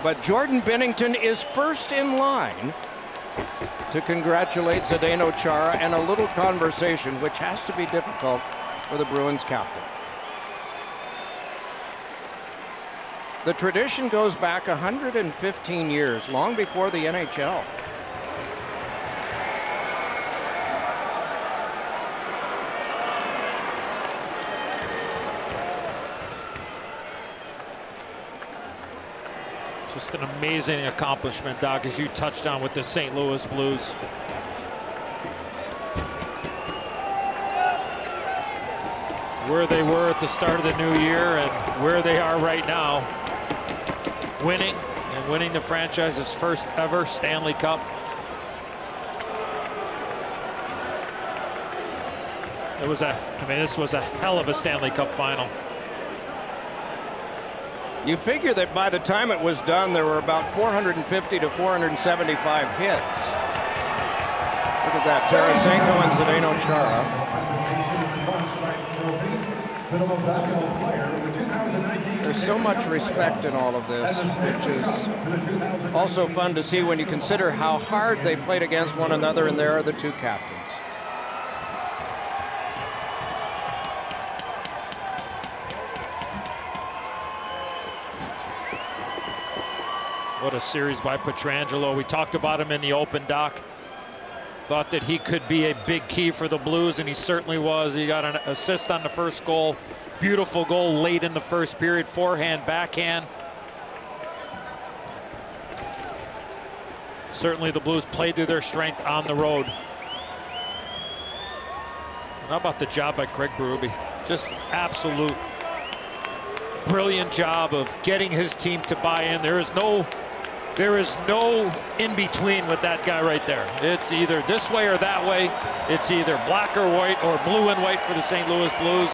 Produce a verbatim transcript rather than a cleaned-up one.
But Jordan Binnington is first in line to congratulate Zdeno Chara, and a little conversation, which has to be difficult for the Bruins captain. The tradition goes back one hundred fifteen years, long before the N H L. Just an amazing accomplishment, Doc, as you touched on with the Saint Louis Blues. Where they were at the start of the new year and where they are right now. Winning and winning the franchise's first ever Stanley Cup. It was a, I mean, this was a hell of a Stanley Cup final. You figure that by the time it was done, there were about four hundred fifty to four hundred seventy-five hits. Look at that, Tarasenko and Zdeno Chara. There's so much respect in all of this, which is also fun to see when you consider how hard they played against one another, and there are the two captains. What a series by Pietrangelo. We talked about him in the open, Doc. Thought that he could be a big key for the Blues, and he certainly was. He got an assist on the first goal. Beautiful goal late in the first period. Forehand, backhand. Certainly the Blues played to their strength on the road. And how about the job by Craig Berube? Just absolute brilliant job of getting his team to buy in. There is no There is no in-between with that guy right there. It's either this way or that way. It's either black or white or blue and white for the Saint Louis Blues.